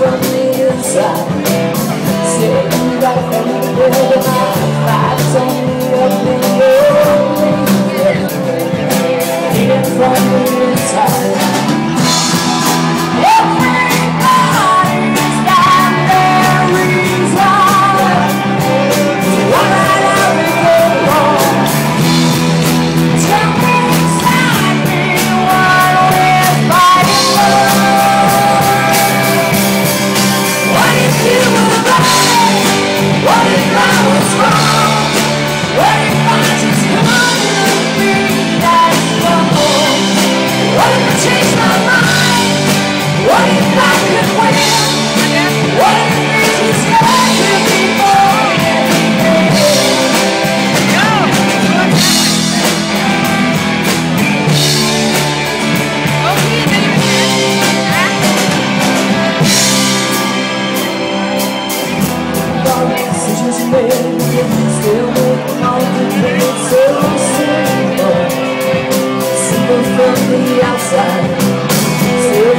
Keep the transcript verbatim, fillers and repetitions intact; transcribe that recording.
from the inside. Sitting right from the middle of my thoughts on the up and down. Hidden from the inside. Everybody's got their reason to why I go wrong. Tell me exactly what we're fighting for. What if you were right? What if I was wrong? What if I just couldn't be that strong? What if I changed my mind? What if I could win? What if this was meant to be more than anything? Decisions made, still making all the things so simple. Simple from the outside, still